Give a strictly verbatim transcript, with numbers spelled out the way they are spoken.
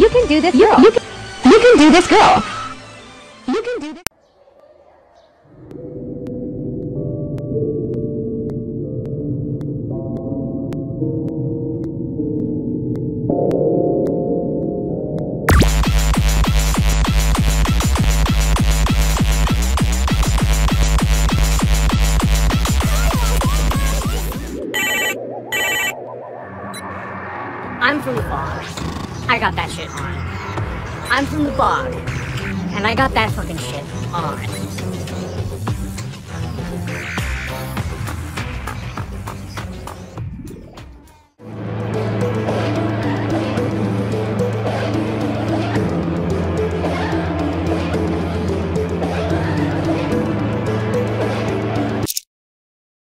You can do this, girl. You, you, can, you can do this, girl. You can do this. I'm from the bog. I got that shit on. I'm from the bog. And I got that fucking shit on.